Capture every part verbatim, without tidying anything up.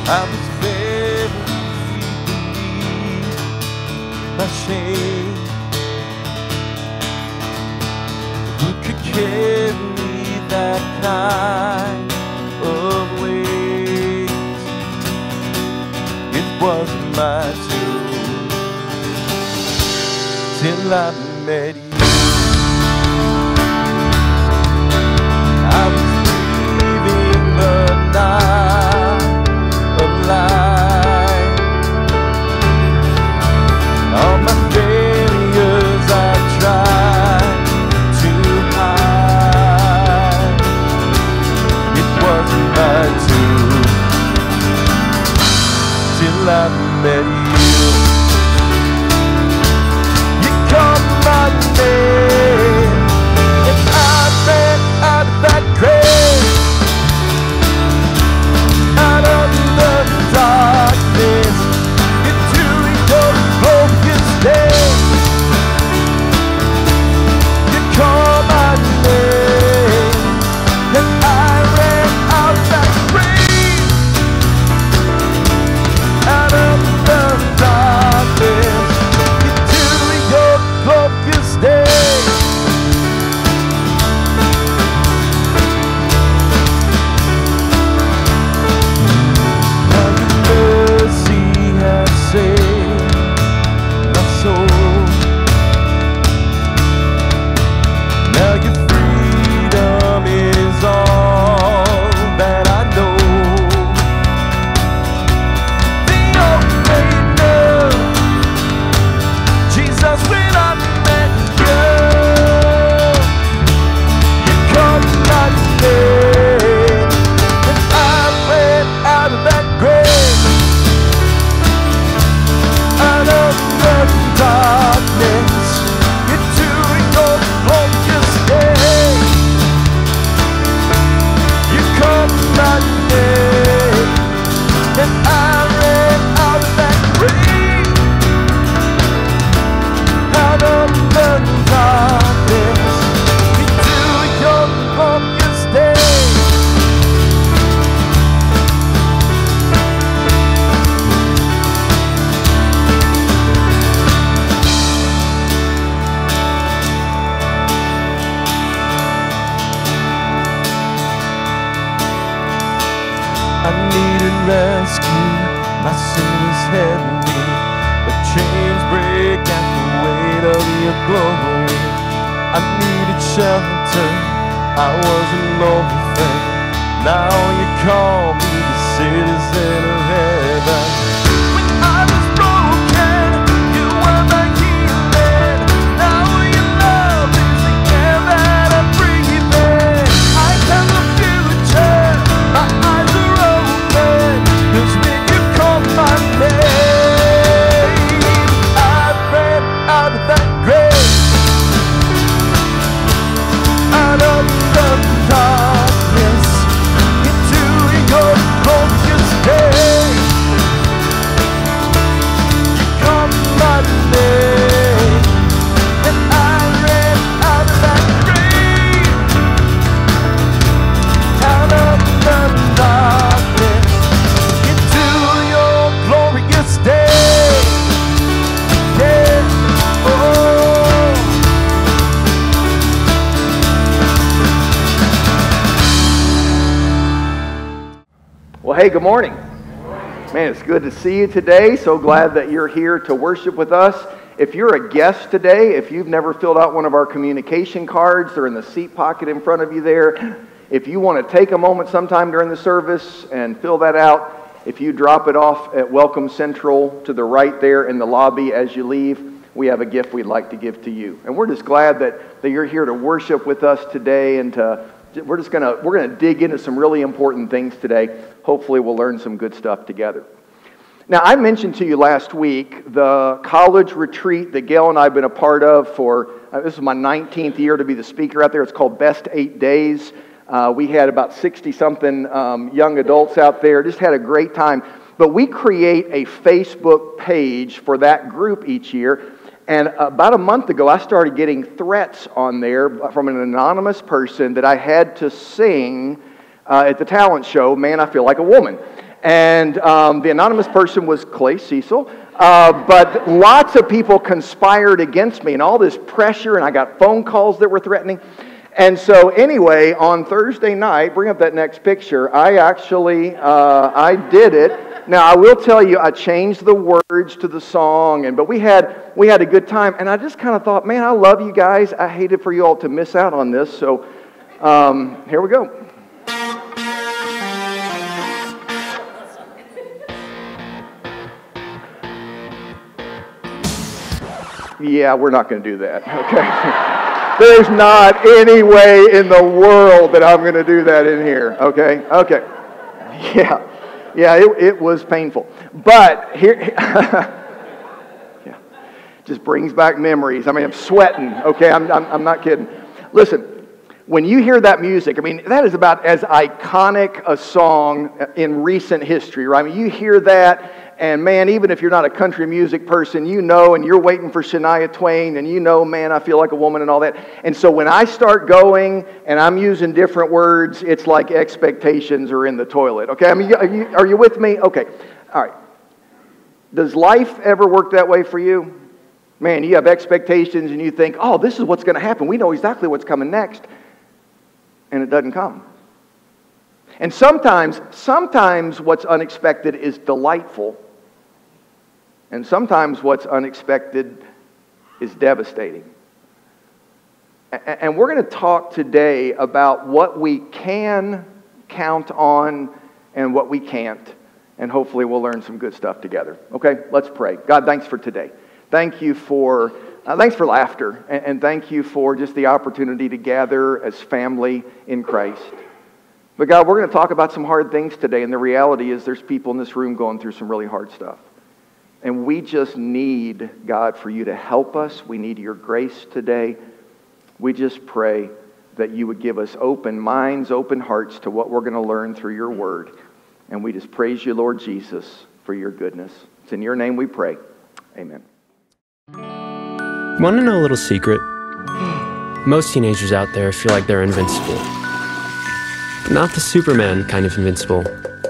I was very my shame. Who could carry that kind of weight? It wasn't my tune till I met you. I was leaving the night alive. All my failures I tried to hide. It wasn't my tune till I met you. You called my name and I ran out of that grave, out of the darkness into your glorious day. You called my name and I ran out of that grave, out of the darkness into your glorious day. Now your mercy has saved my soul. Now your freedom is all that I know. The only love, Jesus, when I met you, you called my name and I ran out of that grave, out of the darkness into your glorious day. You called my name and I ran out of that grave, out of the darkness into your glorious day. I needed rescue, my sin was heavy, the chains break at the weight of your glory. I needed shelter, I was an orphan, now you call me the citizen of heaven. When I was broken, you were my healing, now your love is the air that I breathe in. I have a future, my eyes are open, 'cause when you call my name, I ran out of that grave, out of the darkness into your glorious day. You called my name and I ran out of that grave, out of the darkness into your glorious day. Yeah, oh. Well, hey, good morning. Man, it's good to see you today. So glad that you're here to worship with us. If you're a guest today, if you've never filled out one of our communication cards, they're in the seat pocket in front of you there. If you want to take a moment sometime during the service and fill that out, if you drop it off at Welcome Central to the right there in the lobby as you leave, we have a gift we'd like to give to you. And we're just glad that, that you're here to worship with us today, and to, we're just gonna we're gonna dig into some really important things today. Hopefully we'll learn some good stuff together. Now, I mentioned to you last week the college retreat that Gail and I have been a part of for, uh, this is my nineteenth year to be the speaker out there. It's called Best Eight Days. Uh, we had about sixty-something um, young adults out there. Just had a great time. But we create a Facebook page for that group each year. And about a month ago, I started getting threats on there from an anonymous person that I had to sing uh, at the talent show, Man, I Feel Like a Woman. And um, the anonymous person was Clay Cecil. Uh, but lots of people conspired against me and all this pressure, and I got phone calls that were threatening. And so anyway, on Thursday night, bring up that next picture, I actually, uh, I did it. Now, I will tell you, I changed the words to the song, and but we had we had a good time. And I just kind of thought, man, I love you guys. I hated for you all to miss out on this. So um, here we go. Yeah, we're not going to do that, okay? There's not any way in the world that I'm going to do that in here, okay? Okay. Yeah. Yeah, it, it was painful. But here, yeah, just brings back memories. I mean, I'm sweating, okay? I'm, I'm, I'm not kidding. Listen, when you hear that music, I mean, that is about as iconic a song in recent history, right? I mean, you hear that, and man, even if you're not a country music person, you know, and you're waiting for Shania Twain, and you know, man, I feel like a woman and all that. And so when I start going, and I'm using different words, it's like expectations are in the toilet, okay? I mean, are you, are you with me? Okay, all right. Does life ever work that way for you? Man, you have expectations, and you think, oh, this is what's going to happen. We know exactly what's coming next. And it doesn't come. And sometimes, sometimes what's unexpected is delightful. And sometimes what's unexpected is devastating. And we're going to talk today about what we can count on and what we can't. And hopefully we'll learn some good stuff together. Okay, let's pray. God, thanks for today. Thank you for, uh, thanks for laughter. And, and thank you for just the opportunity to gather as family in Christ. But God, we're going to talk about some hard things today. And the reality is there's people in this room going through some really hard stuff. And we just need, God, for you to help us. We need your grace today. We just pray that you would give us open minds, open hearts to what we're going to learn through your word. And we just praise you, Lord Jesus, for your goodness. It's in your name we pray. Amen. Want to know a little secret? Most teenagers out there feel like they're invincible. But not the Superman kind of invincible.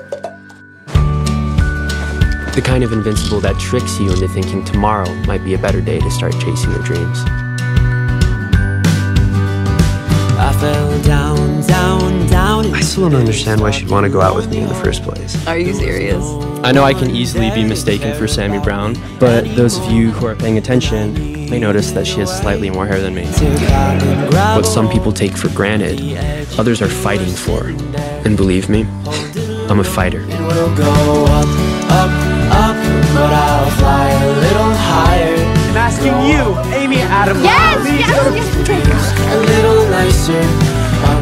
The kind of invincible that tricks you into thinking tomorrow might be a better day to start chasing your dreams. I fell down, down, down. I still don't understand why she'd want to go out with me in the first place. Are you serious? I know I can easily be mistaken for Sammy Brown, but those of you who are paying attention may notice that she has slightly more hair than me. What some people take for granted, others are fighting for. And believe me, I'm a fighter. We'll go up, up, up, but I'll fly a little higher. I'm asking you, Amy Adams. Yes, yes, yes. A little nicer up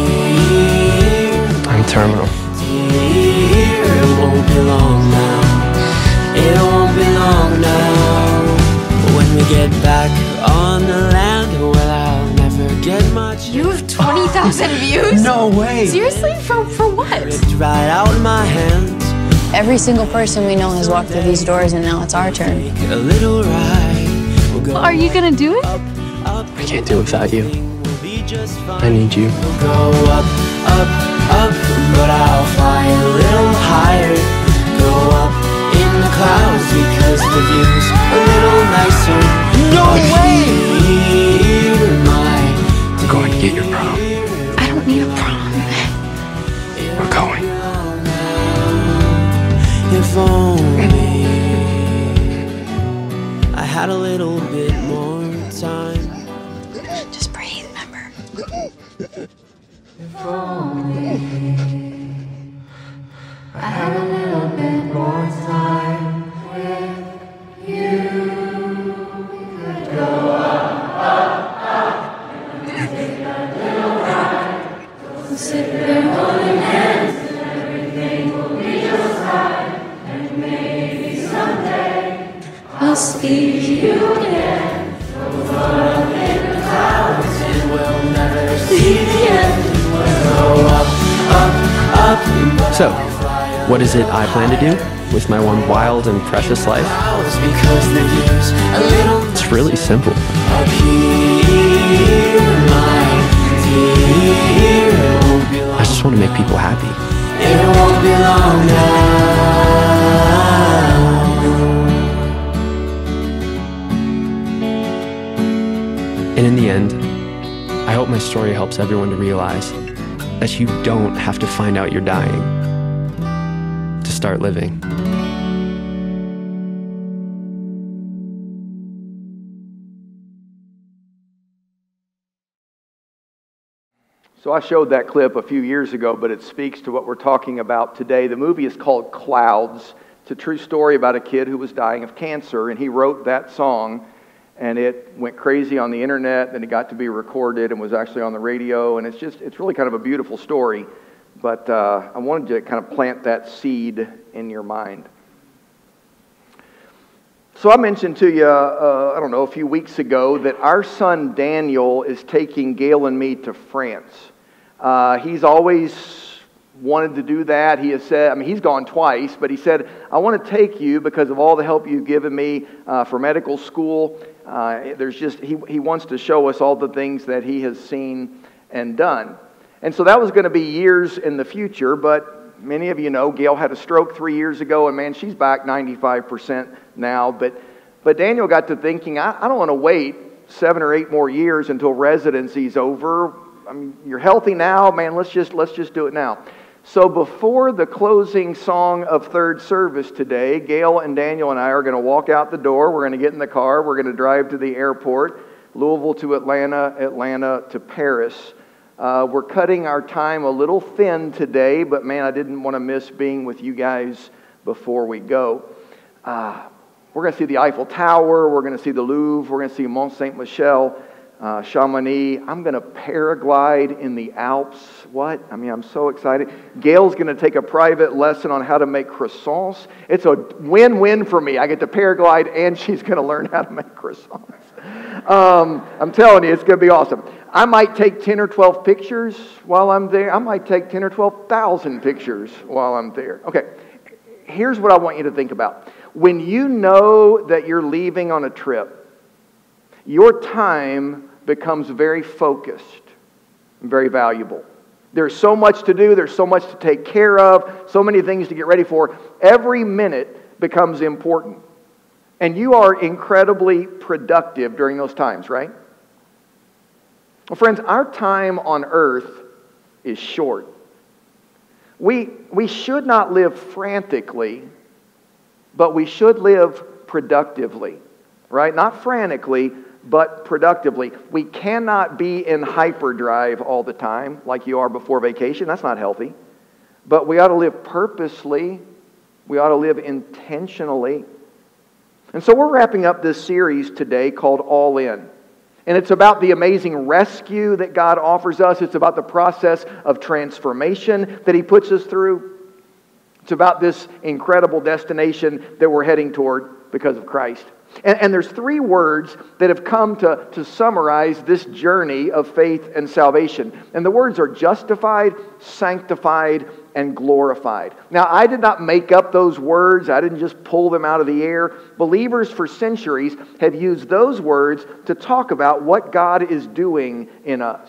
here. I'm terminal. Here, it won't be long now. It won't be long now. When we get back on the land, well, I'll never get much. You have twenty thousand views? No way. Seriously? For, for what? Ripped right out my hands. Every single person we know has walked through these doors, and now it's our turn. Take a little ride. We'll go Are you gonna do it? up, up. I can't do it without you. We'll be just fine. I need you. We'll go up, up, up, but I'll fly a little higher. Go up in the clouds because the view's a little nicer. No way! Here, my We're going to get your prom. I don't need a prom. We're going. If only I had a little bit more time. Just breathe, remember? If only I had a little bit more time with you. We could go up, up, up, and take a little ride. We'll sit there holding hands, and everything will be just right. And maybe someday I'll speak to you again. We'll float up in the clouds, and we'll never see the end. We'll go up, up, up. So, what is it I plan to do with my one wild and precious life? Because the view's a little It's really simple. up here, my dear. It won't be long. I just want to make people happy. It won't belong now. And in the end, I hope my story helps everyone to realize that you don't have to find out you're dying to start living. So I showed that clip a few years ago, but it speaks to what we're talking about today. The movie is called Clouds. It's a true story about a kid who was dying of cancer, and he wrote that song, and it went crazy on the internet, then it got to be recorded and was actually on the radio, and it's just, it's really kind of a beautiful story. But uh, I wanted to kind of plant that seed in your mind. So I mentioned to you, uh, I don't know, a few weeks ago that our son Daniel is taking Gail and me to France. Uh, he's always wanted to do that. He has said, I mean, he's gone twice, but he said, I want to take you because of all the help you've given me uh, for medical school. Uh, there's just, he, he wants to show us all the things that he has seen and done. And so that was going to be years in the future, but many of you know Gail had a stroke three years ago, and man, she's back ninety-five percent now. But but Daniel got to thinking, I, I don't want to wait seven or eight more years until residency's over. I mean, you're healthy now, man. Let's just let's just do it now. So before the closing song of third service today, Gail and Daniel and I are going to walk out the door. We're going to get in the car. We're going to drive to the airport, Louisville to Atlanta, Atlanta to Paris. Uh, we're cutting our time a little thin today, but man, I didn't want to miss being with you guys before we go. Uh, we're going to see the Eiffel Tower. We're going to see the Louvre. We're going to see Mont Saint-Michel. Uh, Chamonix. I'm going to paraglide in the Alps. What? I mean, I'm so excited. Gail's going to take a private lesson on how to make croissants. It's a win-win for me. I get to paraglide and she's going to learn how to make croissants. Um, I'm telling you, it's going to be awesome. I might take ten or twelve pictures while I'm there. I might take ten or twelve thousand pictures while I'm there. Okay, here's what I want you to think about. When you know that you're leaving on a trip, your time becomes very focused and very valuable. There's so much to do. There's so much to take care of. So many things to get ready for. Every minute becomes important. And you are incredibly productive during those times, right? Well, friends, our time on earth is short. We, we should not live frantically, but we should live productively, right? Not frantically, but productively. We cannot be in hyperdrive all the time like you are before vacation. That's not healthy. But we ought to live purposely. We ought to live intentionally. And so we're wrapping up this series today called All In. And it's about the amazing rescue that God offers us. It's about the process of transformation that He puts us through. It's about this incredible destination that we're heading toward because of Christ. And, and there's three words that have come to, to summarize this journey of faith and salvation. And the words are justified, sanctified, and glorified. Now, I did not make up those words. I didn't just pull them out of the air. Believers for centuries have used those words to talk about what God is doing in us.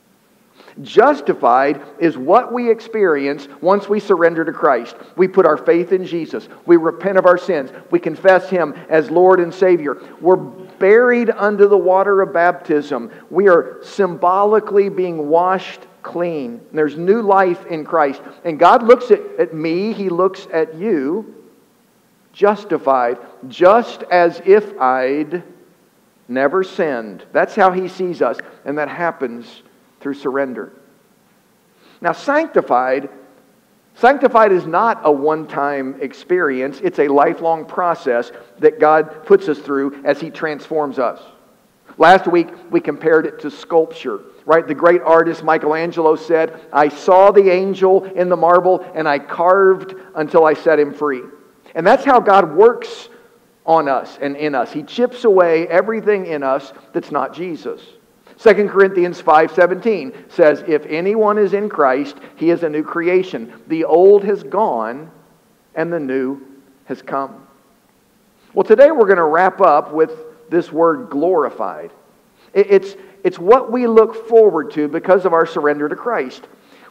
Justified is what we experience once we surrender to Christ. We put our faith in Jesus. We repent of our sins. We confess Him as Lord and Savior. We're buried under the water of baptism. We are symbolically being washed clean. There's new life in Christ. And God looks at, at me, He looks at you, justified, just as if I'd never sinned. That's how He sees us. And that happens through surrender. Now, sanctified, sanctified is not a one-time experience. It's a lifelong process that God puts us through as He transforms us. Last week, we compared it to sculpture, right? The great artist Michelangelo said, I saw the angel in the marble and I carved until I set him free. And that's how God works on us and in us. He chips away everything in us that's not Jesus. Second Corinthians five seventeen says, if anyone is in Christ, he is a new creation. The old has gone and the new has come. Well, today we're going to wrap up with this word glorified. It's, it's what we look forward to because of our surrender to Christ.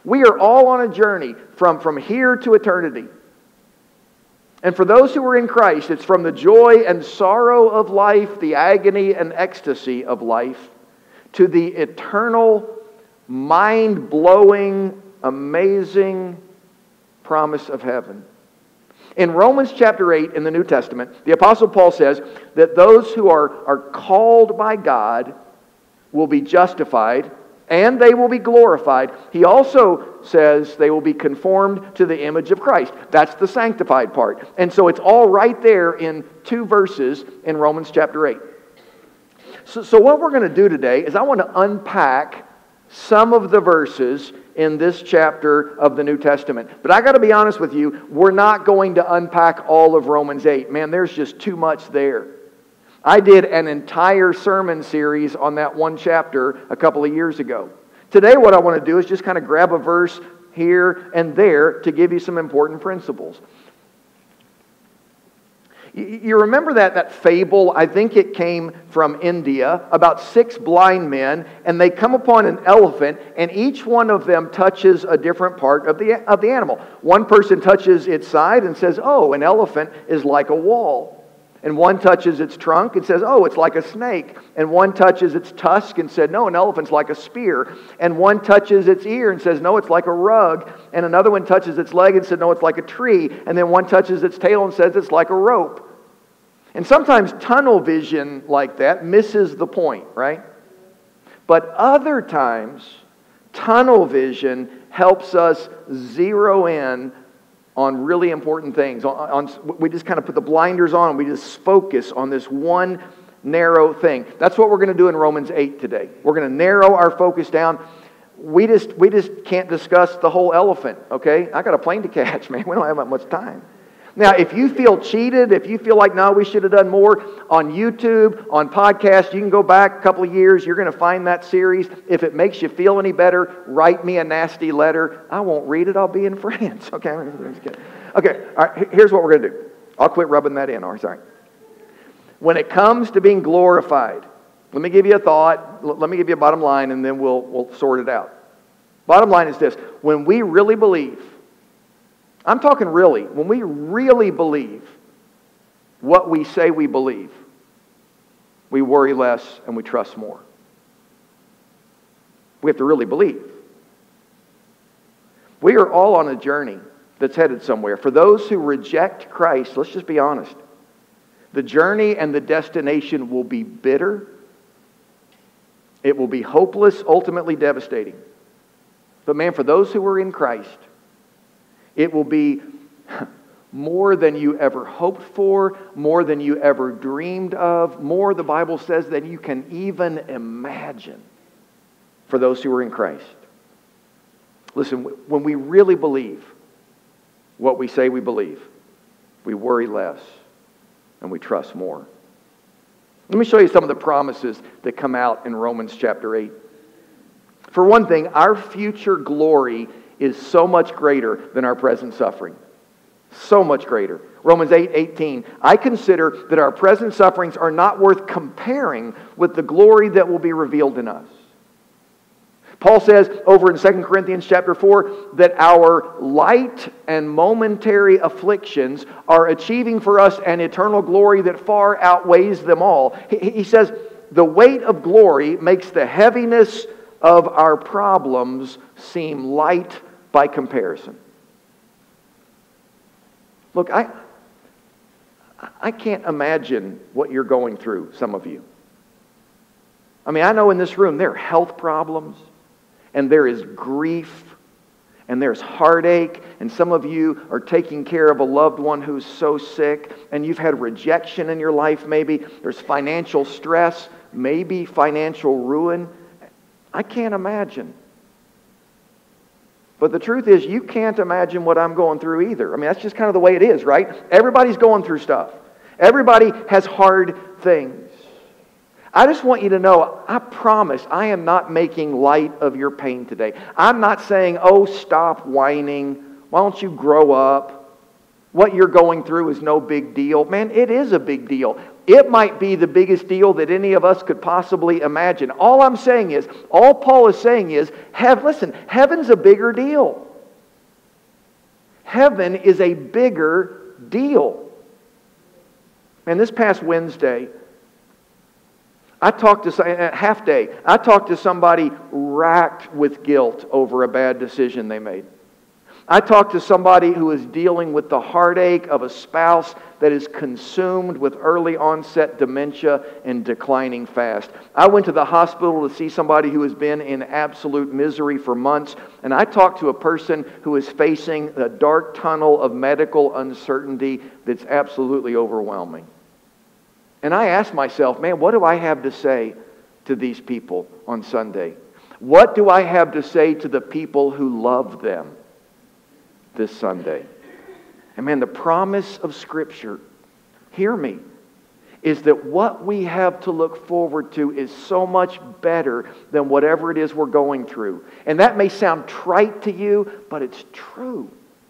We are all on a journey from, from here to eternity. And for those who are in Christ, it's from the joy and sorrow of life, the agony and ecstasy of life, to the eternal, mind-blowing, amazing promise of heaven. In Romans chapter eight in the New Testament, the Apostle Paul says that those who are, are called by God will be justified and they will be glorified. He also says they will be conformed to the image of Christ. That's the sanctified part. And so it's all right there in two verses in Romans chapter eight. So, so what we're going to do today is I want to unpack some of the verses in this chapter of the New Testament. But I got to be honest with you, we're not going to unpack all of Romans eight. Man, there's just too much there. I did an entire sermon series on that one chapter a couple of years ago. Today what I want to do is just kind of grab a verse here and there to give you some important principles. You remember that, that fable, I think it came from India, about six blind men, and they come upon an elephant, and each one of them touches a different part of the, of the animal. One person touches its side and says, oh, an elephant is like a wall. And one touches its trunk and says, oh, it's like a snake. And one touches its tusk and said, no, an elephant's like a spear. And one touches its ear and says, no, it's like a rug. And another one touches its leg and said, no, it's like a tree. And then one touches its tail and says, it's like a rope. And sometimes tunnel vision like that misses the point, right? But other times, tunnel vision helps us zero in on really important things. On, on, we just kind of put the blinders on and we just focus on this one narrow thing. That's what we're going to do in Romans eight today. We're going to narrow our focus down. We just, we just can't discuss the whole elephant, okay? I got a plane to catch, man. We don't have that much time. Now, if you feel cheated, if you feel like, no, we should have done more, on YouTube, on podcasts, you can go back a couple of years. You're going to find that series. If it makes you feel any better, write me a nasty letter. I won't read it. I'll be in France. Okay, okay. All right, here's what we're going to do. I'll quit rubbing that in. All right, sorry. When it comes to being glorified, let me give you a thought. Let me give you a bottom line, and then we'll, we'll sort it out. Bottom line is this. When we really believe, I'm talking really, when we really believe what we say we believe, we worry less and we trust more. We have to really believe. We are all on a journey that's headed somewhere. For those who reject Christ, let's just be honest, the journey and the destination will be bitter. It will be hopeless, ultimately devastating. But man, for those who are in Christ, it will be more than you ever hoped for, more than you ever dreamed of, more, the Bible says, than you can even imagine for those who are in Christ. Listen, when we really believe what we say we believe, we worry less and we trust more. Let me show you some of the promises that come out in Romans chapter eight. For one thing, our future glory is so much greater than our present suffering. So much greater. Romans eight eighteen. I consider that our present sufferings are not worth comparing with the glory that will be revealed in us. Paul says over in Second Corinthians chapter four that our light and momentary afflictions are achieving for us an eternal glory that far outweighs them all. He, he says the weight of glory makes the heaviness of our problems seem light by comparison. Look, I, I can't imagine what you're going through, some of you. I mean, I know in this room there are health problems, and there is grief, and there's heartache, and some of you are taking care of a loved one who's so sick, and you've had rejection in your life maybe. There's financial stress, maybe financial ruin. I can't imagine. But the truth is, you can't imagine what I'm going through either. I mean, that's just kind of the way it is, right? Everybody's going through stuff. Everybody has hard things. I just want you to know, I promise, I am not making light of your pain today. I'm not saying, oh, stop whining. Why don't you grow up? What you're going through is no big deal. Man, it is a big deal. It might be the biggest deal that any of us could possibly imagine. All I'm saying is, all Paul is saying is, have, listen, heaven's a bigger deal. Heaven is a bigger deal. And this past Wednesday, I talked to, at half day, I talked to somebody racked with guilt over a bad decision they made. I talked to somebody who is dealing with the heartache of a spouse that is consumed with early onset dementia and declining fast. I went to the hospital to see somebody who has been in absolute misery for months, and I talked to a person who is facing a dark tunnel of medical uncertainty that's absolutely overwhelming. And I asked myself, man, what do I have to say to these people on Sunday? What do I have to say to the people who love them this Sunday? And man, the promise of Scripture, hear me, is that what we have to look forward to is so much better than whatever it is we're going through. And that may sound trite to you, but it's true.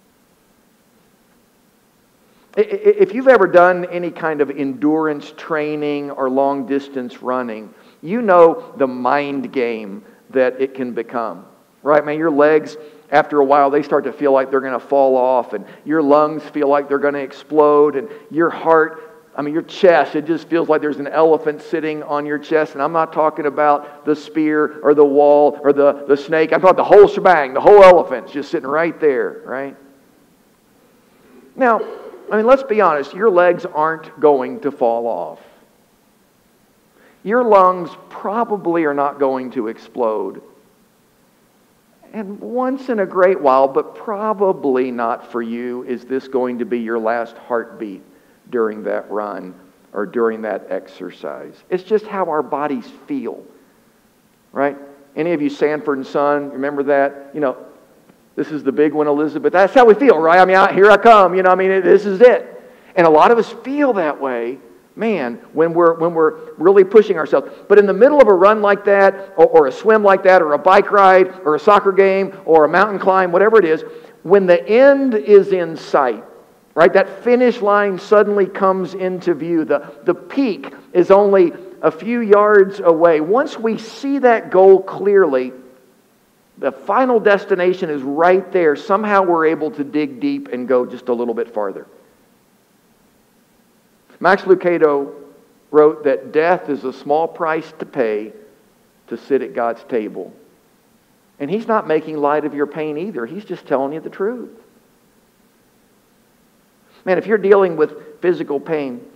If you've ever done any kind of endurance training or long distance running, you know the mind game that it can become. Right, man? Your legs, after a while, they start to feel like they're going to fall off, and your lungs feel like they're going to explode, and your heart, I mean, your chest, it just feels like there's an elephant sitting on your chest. And I'm not talking about the spear or the wall or the, the snake. I'm talking about the whole shebang, the whole elephant's just sitting right there, right? Now, I mean, let's be honest. Your legs aren't going to fall off. Your lungs probably are not going to explode. And once in a great while, but probably not for you, is this going to be your last heartbeat during that run or during that exercise. It's just how our bodies feel, right? Any of you Sanford and Son, remember that? You know, this is the big one, Elizabeth. That's how we feel, right? I mean, I, here I come. You know, I mean, it, this is it. And a lot of us feel that way, man, when we're when we're really pushing ourselves. But in the middle of a run like that, or, or a swim like that, or a bike ride, or a soccer game, or a mountain climb, whatever it is, when the end is in sight, right, that finish line suddenly comes into view. The, the peak is only a few yards away. Once we see that goal clearly, the final destination is right there. Somehow we're able to dig deep and go just a little bit farther. Max Lucado wrote that death is a small price to pay to sit at God's table. And he's not making light of your pain either. He's just telling you the truth. Man, if you're dealing with physical pain,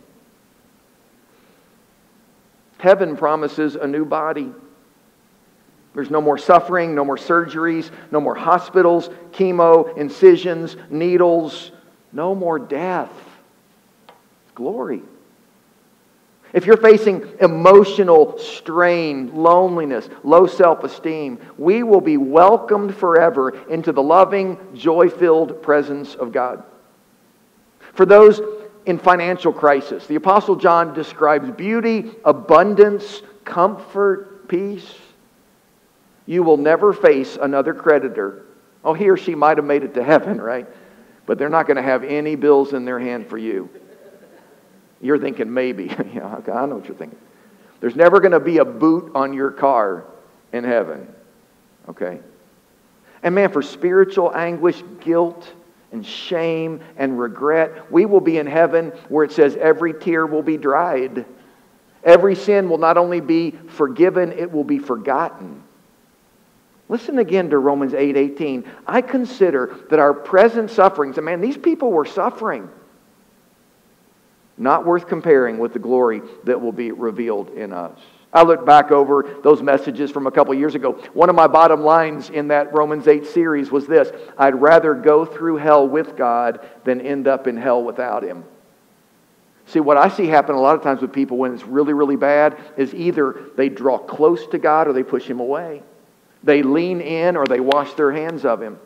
heaven promises a new body. There's no more suffering, no more surgeries, no more hospitals, chemo, incisions, needles, no more death. Glory. If you're facing emotional strain, loneliness, low self-esteem, we will be welcomed forever into the loving, joy-filled presence of God. For those in financial crisis, the Apostle John describes beauty, abundance, comfort, peace. You will never face another creditor. Oh, he or she might have made it to heaven, right? But they're not going to have any bills in their hand for you. You're thinking maybe. Yeah, okay, I know what you're thinking. There's never going to be a boot on your car in heaven. Okay? And man, for spiritual anguish, guilt, and shame, and regret, we will be in heaven where it says every tear will be dried. Every sin will not only be forgiven, it will be forgotten. Listen again to Romans eight eighteen. I consider that our present sufferings, and man, these people were suffering, not worth comparing with the glory that will be revealed in us. I look back over those messages from a couple years ago. One of my bottom lines in that Romans eight series was this: I'd rather go through hell with God than end up in hell without Him. See, what I see happen a lot of times with people when it's really, really bad is either they draw close to God or they push Him away. They lean in or they wash their hands of Him.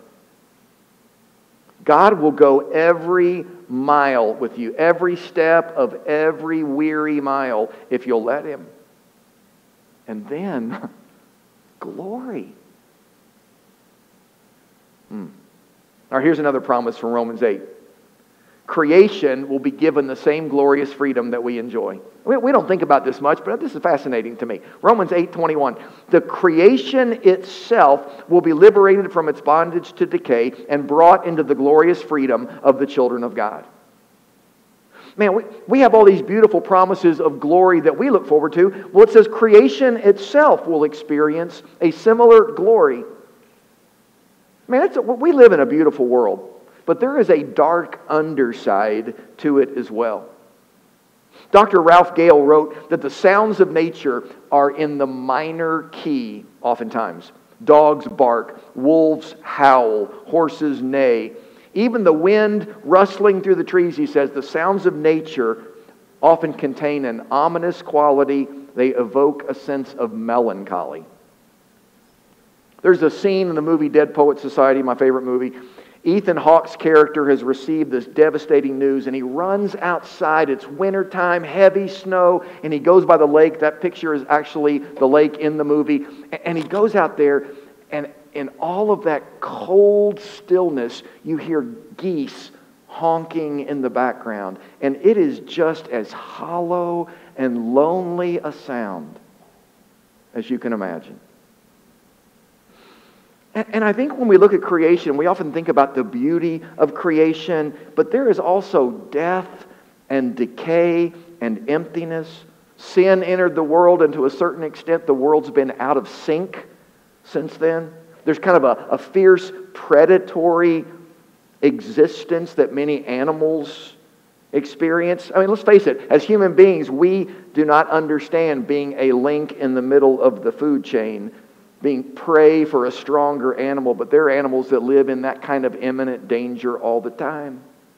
God will go every mile with you, every step of every weary mile, if you'll let Him. And then, glory. Hmm. All right, here's another promise from Romans eight. creation will be given the same glorious freedom that we enjoy. We, we don't think about this much, but this is fascinating to me. Romans eight twenty-one. The creation itself will be liberated from its bondage to decay and brought into the glorious freedom of the children of God. Man, we, we have all these beautiful promises of glory that we look forward to. Well, it says creation itself will experience a similar glory. Man, it's a, we live in a beautiful world, but there is a dark underside to it as well. Doctor Ralph Gale wrote that the sounds of nature are in the minor key oftentimes. Dogs bark, wolves howl, horses neigh. Even the wind rustling through the trees, he says, the sounds of nature often contain an ominous quality. They evoke a sense of melancholy. There's a scene in the movie Dead Poets Society, my favorite movie. Ethan Hawke's character has received this devastating news, and he runs outside. It's wintertime, heavy snow, and he goes by the lake. That picture is actually the lake in the movie. And he goes out there, and in all of that cold stillness, you hear geese honking in the background. And it is just as hollow and lonely a sound as you can imagine. And, and I think when we look at creation, we often think about the beauty of creation, but there is also death and decay and emptiness. Sin entered the world, and to a certain extent, the world's been out of sync since then. There's kind of a, a fierce, predatory existence that many animals experience. I mean, let's face it, as human beings, we do not understand being a link in the middle of the food chain, being prey for a stronger animal, but there are animals that live in that kind of imminent danger all the time.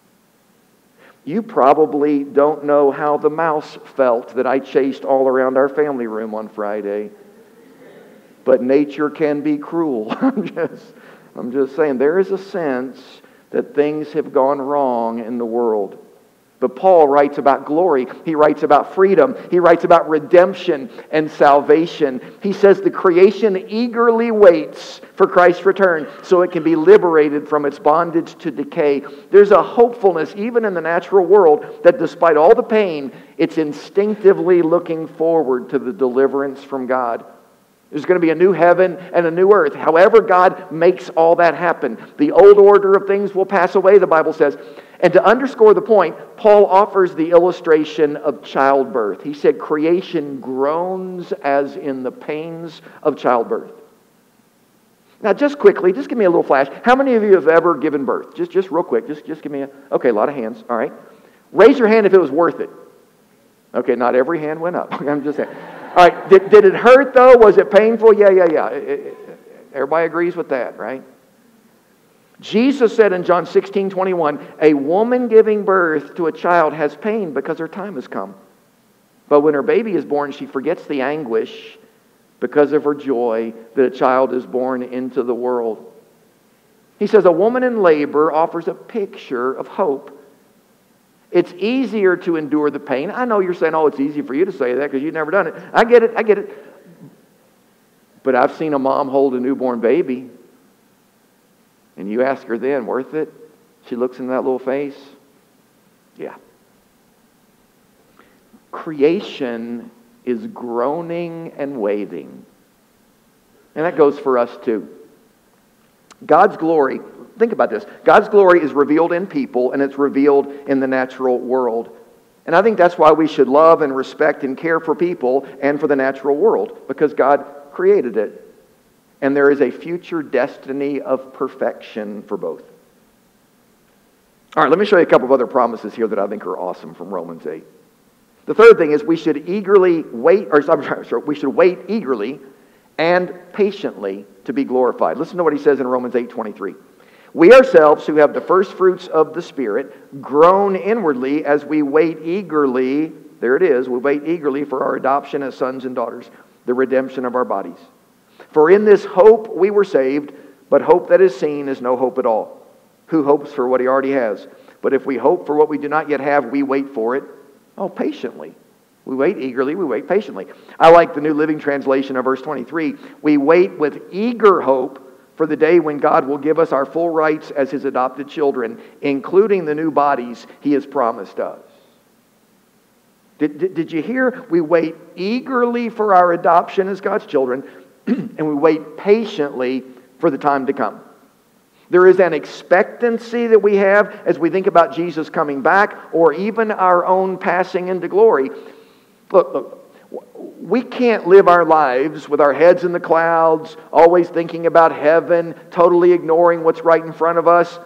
You probably don't know how the mouse felt that I chased all around our family room on Friday. But nature can be cruel. I'm just, I'm just saying, there is a sense that things have gone wrong in the world. But Paul writes about glory. He writes about freedom. He writes about redemption and salvation. He says the creation eagerly waits for Christ's return so it can be liberated from its bondage to decay. There's a hopefulness, even in the natural world, that despite all the pain, it's instinctively looking forward to the deliverance from God. There's going to be a new heaven and a new earth. However God makes all that happen. The old order of things will pass away, the Bible says. And to underscore the point, Paul offers the illustration of childbirth. He said creation groans as in the pains of childbirth. Now just quickly, just give me a little flash. How many of you have ever given birth? Just, just real quick, just, just give me a... Okay, a lot of hands, all right. Raise your hand if it was worth it. Okay, not every hand went up. I'm just saying. All right, did, did it hurt though? Was it painful? Yeah, yeah, yeah. It, it, everybody agrees with that, right? Jesus said in John sixteen twenty-one, a woman giving birth to a child has pain because her time has come. But when her baby is born, she forgets the anguish because of her joy that a child is born into the world. He says a woman in labor offers a picture of hope. It's easier to endure the pain. I know you're saying, oh, it's easy for you to say that because you've never done it. I get it, I get it. But I've seen a mom hold a newborn baby. And you ask her then, worth it? She looks in that little face. Yeah. Creation is groaning and waiting. And that goes for us too. God's glory, think about this. God's glory is revealed in people and it's revealed in the natural world. And I think that's why we should love and respect and care for people and for the natural world, because God created it. And there is a future destiny of perfection for both. All right, let me show you a couple of other promises here that I think are awesome from Romans eight. The third thing is we should eagerly wait, or I'm sorry, we should wait eagerly and patiently to be glorified. Listen to what he says in Romans eight twenty-three. We ourselves who have the first fruits of the Spirit groan inwardly as we wait eagerly, there it is, we wait eagerly for our adoption as sons and daughters, the redemption of our bodies. For in this hope we were saved, but hope that is seen is no hope at all. Who hopes for what he already has? But if we hope for what we do not yet have, we wait for it. Oh, patiently. We wait eagerly, we wait patiently. I like the New Living Translation of verse twenty-three. We wait with eager hope for the day when God will give us our full rights as His adopted children, including the new bodies He has promised us. Did, did, did you hear? We wait eagerly for our adoption as God's children, and we wait patiently for the time to come. There is an expectancy that we have as we think about Jesus coming back, or even our own passing into glory. Look, look. We can't live our lives with our heads in the clouds, always thinking about heaven, totally ignoring what's right in front of us.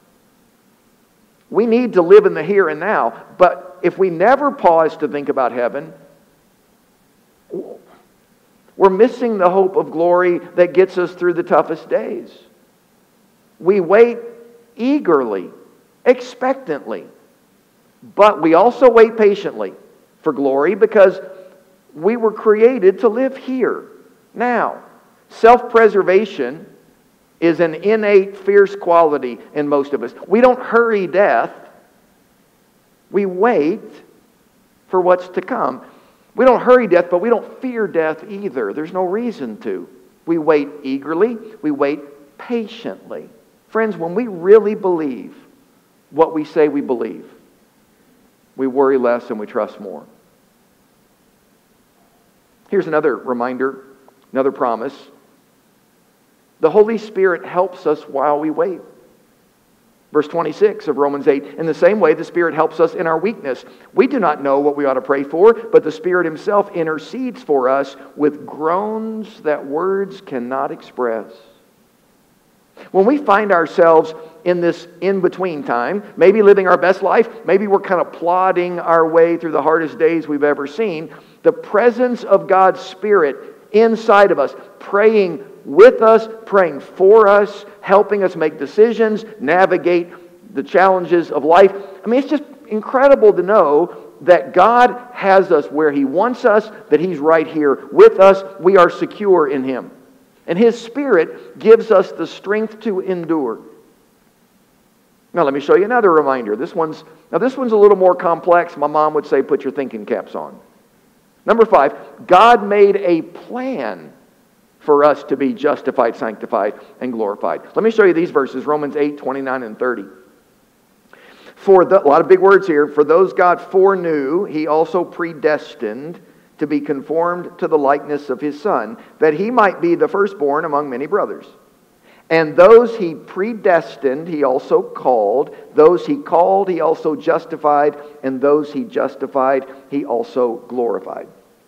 We need to live in the here and now. But if we never pause to think about heaven, we're missing the hope of glory that gets us through the toughest days. We wait eagerly, expectantly, but we also wait patiently for glory because we were created to live here, now. Self-preservation is an innate, fierce quality in most of us. We don't hurry death. We wait for what's to come. We don't hurry death, but we don't fear death either. There's no reason to. We wait eagerly. We wait patiently. Friends, when we really believe what we say we believe, we worry less and we trust more. Here's another reminder, another promise. The Holy Spirit helps us while we wait. Verse twenty-six of Romans eight, in the same way the Spirit helps us in our weakness. We do not know what we ought to pray for, but the Spirit Himself intercedes for us with groans that words cannot express. When we find ourselves in this in-between time, maybe living our best life, maybe we're kind of plodding our way through the hardest days we've ever seen, the presence of God's Spirit inside of us, praying with us, praying for us, helping us make decisions, navigate the challenges of life. I mean, it's just incredible to know that God has us where He wants us, that He's right here with us. We are secure in Him. And His Spirit gives us the strength to endure. Now let me show you another reminder. This one's, now this one's a little more complex. My mom would say, put your thinking caps on. Number five, God made a plan for us to be justified, sanctified, and glorified. Let me show you these verses, Romans eight, twenty-nine and thirty. For the, a lot of big words here. For those God foreknew, He also predestined to be conformed to the likeness of His Son, that He might be the firstborn among many brothers. And those He predestined, He also called. Those He called, He also justified. And those He justified, He also glorified.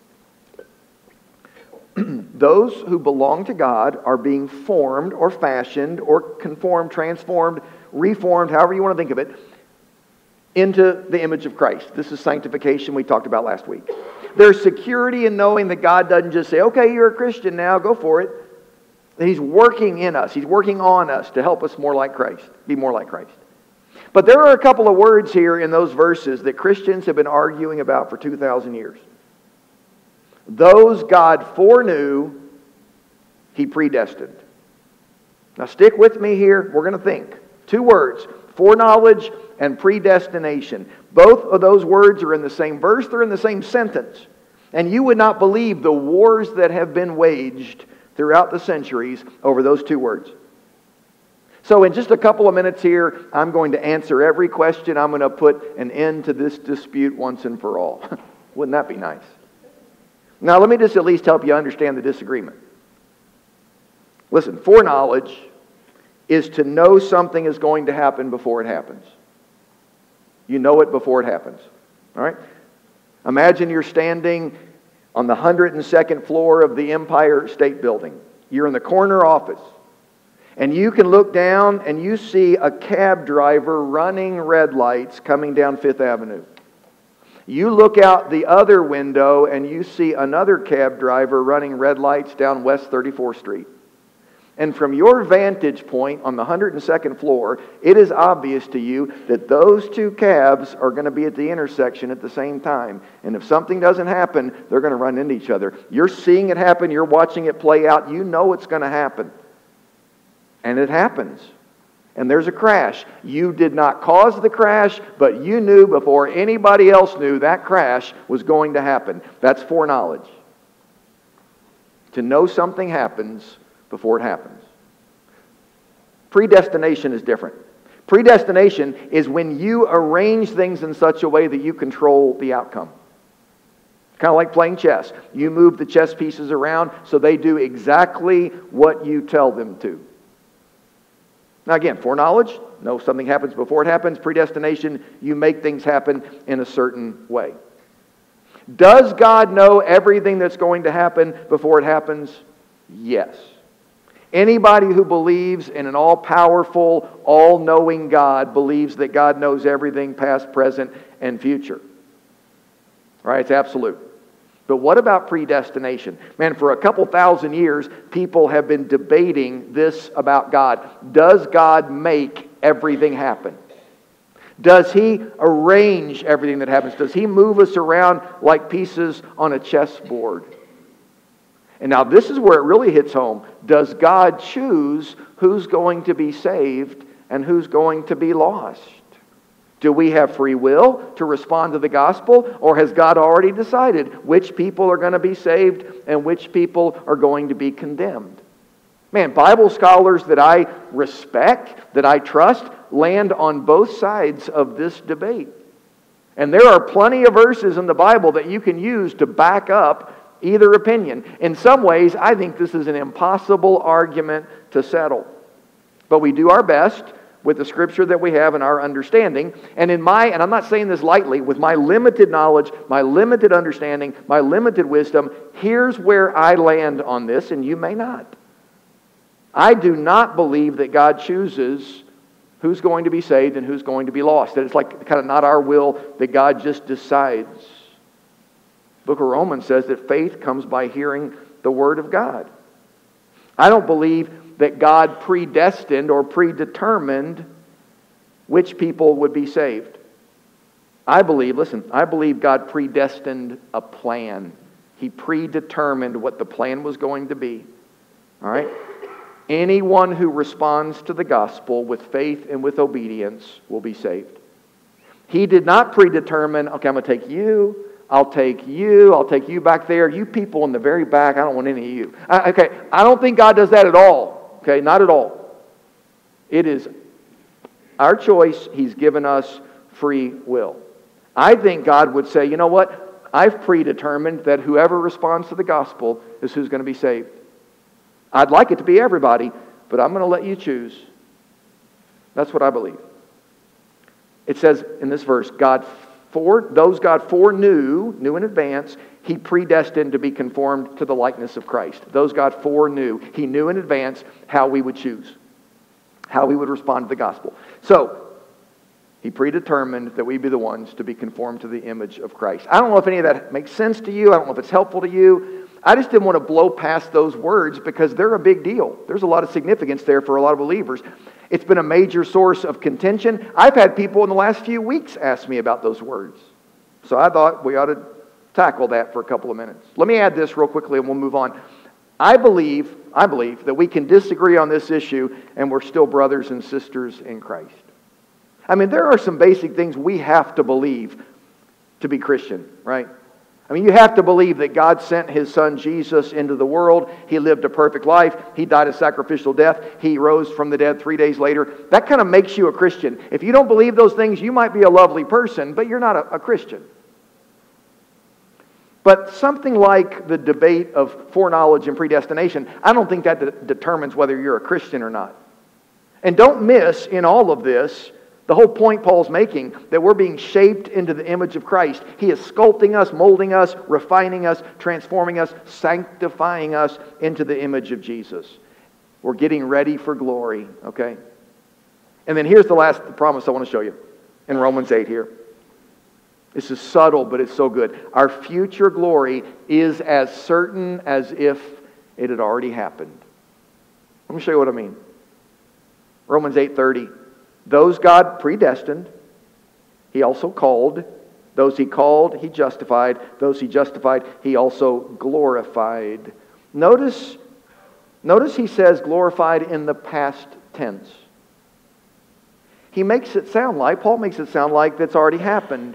Those who belong to God are being formed or fashioned or conformed, transformed, reformed, however you want to think of it, into the image of Christ. This is sanctification we talked about last week. There's security in knowing that God doesn't just say, okay, you're a Christian now, go for it. That He's working in us. He's working on us to help us more like Christ, be more like Christ. But there are a couple of words here in those verses that Christians have been arguing about for two thousand years. Those God foreknew, He predestined. Now stick with me here. We're going to think. Two words, foreknowledge and predestination. Both of those words are in the same verse. They're in the same sentence. And you would not believe the wars that have been waged throughout the centuries over those two words. So in just a couple of minutes here, I'm going to answer every question. I'm going to put an end to this dispute once and for all. Wouldn't that be nice? Now let me just at least help you understand the disagreement. Listen, foreknowledge is to know something is going to happen before it happens. You know it before it happens. All right? Imagine you're standing on the one hundred second floor of the Empire State Building. You're in the corner office. And you can look down and you see a cab driver running red lights coming down Fifth Avenue. You look out the other window and you see another cab driver running red lights down West thirty-fourth Street. And from your vantage point on the one hundred second floor, it is obvious to you that those two cabs are going to be at the intersection at the same time. And if something doesn't happen, they're going to run into each other. You're seeing it happen. You're watching it play out. You know it's going to happen. And it happens. And there's a crash. You did not cause the crash, but you knew before anybody else knew that crash was going to happen. That's foreknowledge. To know something happens before it happens. Predestination is different. Predestination is when you arrange things in such a way that you control the outcome. Kind of like playing chess. You move the chess pieces around so they do exactly what you tell them to. Now again, foreknowledge, know something happens before it happens. Predestination, you make things happen in a certain way. Does God know everything that's going to happen before it happens? Yes. Anybody who believes in an all-powerful, all-knowing God believes that God knows everything past, present, and future. Right? It's absolute. But what about predestination? Man, for a couple thousand years, people have been debating this about God. Does God make everything happen? Does He arrange everything that happens? Does He move us around like pieces on a chessboard? And now this is where it really hits home. Does God choose who's going to be saved and who's going to be lost? Do we have free will to respond to the gospel, or has God already decided which people are going to be saved and which people are going to be condemned? Man, Bible scholars that I respect, that I trust, land on both sides of this debate. And there are plenty of verses in the Bible that you can use to back up either opinion. In some ways, I think this is an impossible argument to settle. But we do our best with the Scripture that we have and our understanding. And in my, and I'm not saying this lightly, with my limited knowledge, my limited understanding, my limited wisdom, here's where I land on this, and you may not. I do not believe that God chooses who's going to be saved and who's going to be lost. That it's like kind of not our will, that God just decides. The book of Romans says that faith comes by hearing the Word of God. I don't believe that God predestined or predetermined which people would be saved. I believe, listen, I believe God predestined a plan. He predetermined what the plan was going to be. All right? Anyone who responds to the gospel with faith and with obedience will be saved. He did not predetermine, okay, I'm going to take you, I'll take you, I'll take you back there, you people in the very back, I don't want any of you. I, okay, I don't think God does that at all. Okay, not at all. It is our choice. He's given us free will. I think God would say, you know what? I've predetermined that whoever responds to the gospel is who's going to be saved. I'd like it to be everybody, but I'm going to let you choose. That's what I believe. It says in this verse, God for those God foreknew, knew in advance, He predestined to be conformed to the likeness of Christ. Those God foreknew. He knew in advance how we would choose, how we would respond to the gospel. So, He predetermined that we be the ones to be conformed to the image of Christ. I don't know if any of that makes sense to you. I don't know if it's helpful to you. I just didn't want to blow past those words because they're a big deal. There's a lot of significance there for a lot of believers. It's been a major source of contention. I've had people in the last few weeks ask me about those words. So I thought we ought to tackle that for a couple of minutes. Let me add this real quickly and we'll move on. I believe, I believe that we can disagree on this issue and we're still brothers and sisters in Christ. I mean, there are some basic things we have to believe to be Christian, right? I mean, you have to believe that God sent His Son Jesus into the world. He lived a perfect life. He died a sacrificial death. He rose from the dead three days later. That kind of makes you a Christian. If you don't believe those things, you might be a lovely person, but you're not a, a Christian. But something like the debate of foreknowledge and predestination, I don't think that de- determines whether you're a Christian or not. And don't miss in all of this the whole point Paul's making, that we're being shaped into the image of Christ. He is sculpting us, molding us, refining us, transforming us, sanctifying us into the image of Jesus. We're getting ready for glory, okay? And then here's the last promise I want to show you in Romans eight here. This is subtle, but it's so good. Our future glory is as certain as if it had already happened. Let me show you what I mean. Romans eight thirty. Those God predestined, He also called. Those He called, He justified. Those He justified, He also glorified. Notice, notice He says glorified in the past tense. He makes it sound like, Paul makes it sound like that's already happened.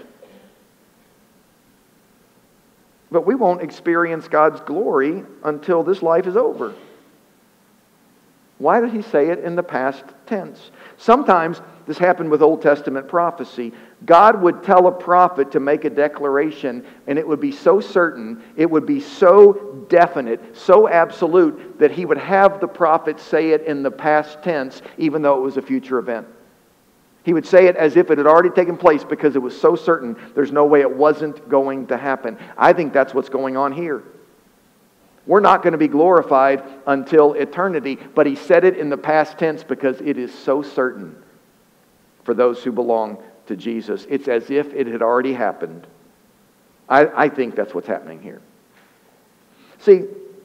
But we won't experience God's glory until this life is over. Why did he say it in the past tense? Sometimes this happened with Old Testament prophecy. God would tell a prophet to make a declaration, and it would be so certain, it would be so definite, so absolute, that he would have the prophet say it in the past tense, even though it was a future event. He would say it as if it had already taken place because it was so certain there's no way it wasn't going to happen. I think that's what's going on here. We're not going to be glorified until eternity, but he said it in the past tense because it is so certain for those who belong to Jesus. It's as if it had already happened. I, I think that's what's happening here. See,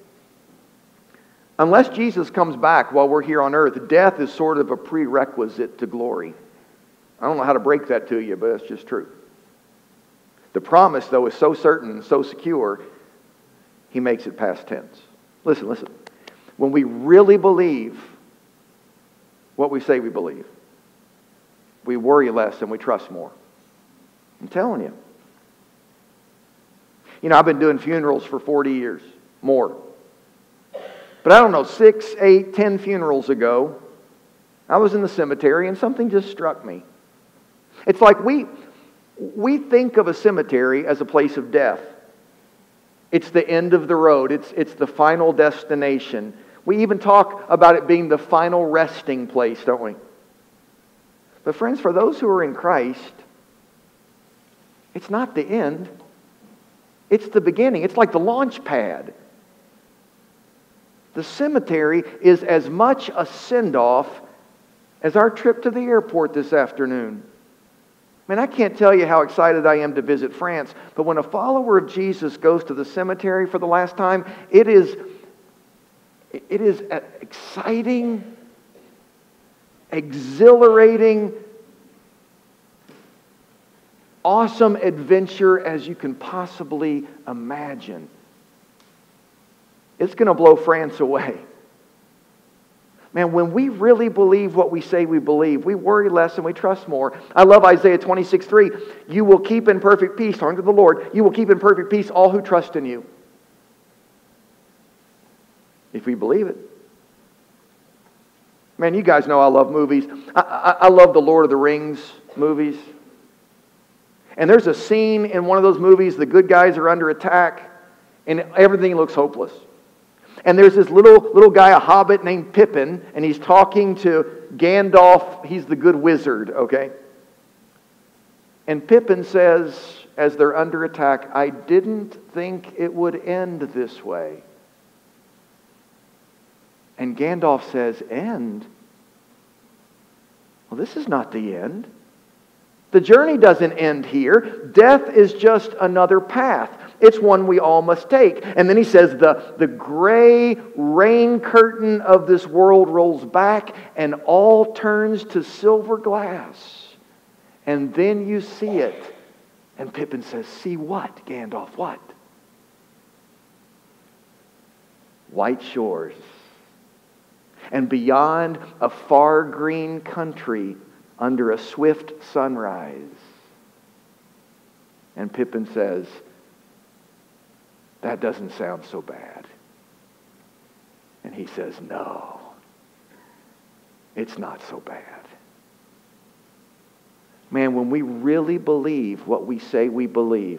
unless Jesus comes back while we're here on earth, death is sort of a prerequisite to glory. I don't know how to break that to you, but it's just true. The promise, though, is so certain and so secure, he makes it past tense. Listen, listen. When we really believe what we say we believe, we worry less and we trust more. I'm telling you. You know, I've been doing funerals for forty years, more. But I don't know, six, eight, ten funerals ago, I was in the cemetery and something just struck me. It's like we, we think of a cemetery as a place of death. It's the end of the road. It's, it's the final destination. We even talk about it being the final resting place, don't we? But friends, for those who are in Christ, it's not the end. It's the beginning. It's like the launch pad. The cemetery is as much a send-off as our trip to the airport this afternoon. Man, I can't tell you how excited I am to visit France, but when a follower of Jesus goes to the cemetery for the last time, it is, it is exciting, exhilarating, awesome adventure as you can possibly imagine. It's going to blow France away. Man, when we really believe what we say we believe, we worry less and we trust more. I love Isaiah twenty-six three. You will keep in perfect peace, talking to the Lord, you will keep in perfect peace all who trust in you. If we believe it. Man, you guys know I love movies. I, I, I love the Lord of the Rings movies. And there's a scene in one of those movies, the good guys are under attack, and everything looks hopeless. And there's this little little guy, a hobbit named Pippin, and he's talking to Gandalf. He's the good wizard, okay? And Pippin says, as they're under attack, I didn't think it would end this way. And Gandalf says, end? Well, this is not the end. The journey doesn't end here. Death is just another path. It's one we all must take. And then he says, the, the gray rain curtain of this world rolls back and all turns to silver glass. And then you see it. And Pippin says, see what, Gandalf, what? White shores. And beyond a far green country under a swift sunrise. And Pippin says, that doesn't sound so bad. And he says, no, it's not so bad. Man, when we really believe what we say we believe,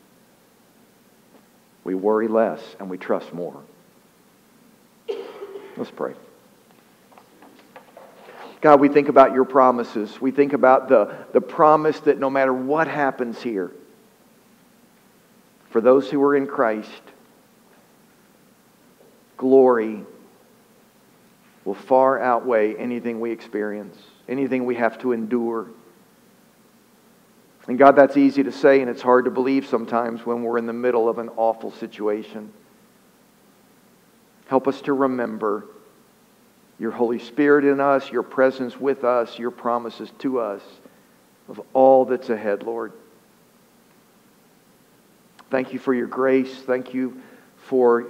we worry less and we trust more. Let's pray. God, we think about your promises. We think about the, the promise that no matter what happens here, for those who are in Christ, glory will far outweigh anything we experience, anything we have to endure. And God, that's easy to say and it's hard to believe sometimes when we're in the middle of an awful situation. Help us to remember your Holy Spirit in us, your presence with us, your promises to us of all that's ahead, Lord. Thank you for your grace. Thank you for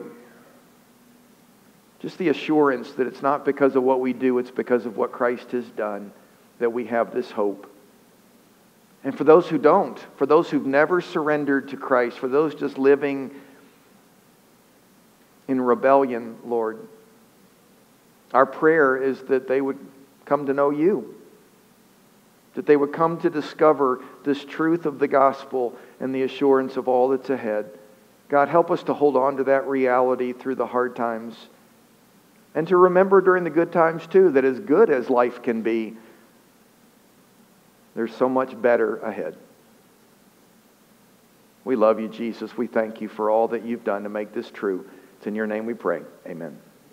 just the assurance that it's not because of what we do, it's because of what Christ has done that we have this hope. And for those who don't, for those who've never surrendered to Christ, for those just living in rebellion, Lord, Our prayer is that they would come to know you, that they would come to discover this truth of the gospel and the assurance of all that's ahead. God, help us to hold on to that reality through the hard times, and to remember during the good times too, that as good as life can be, there's so much better ahead. We love you, Jesus. We thank you for all that you've done to make this true. It's in your name we pray. Amen.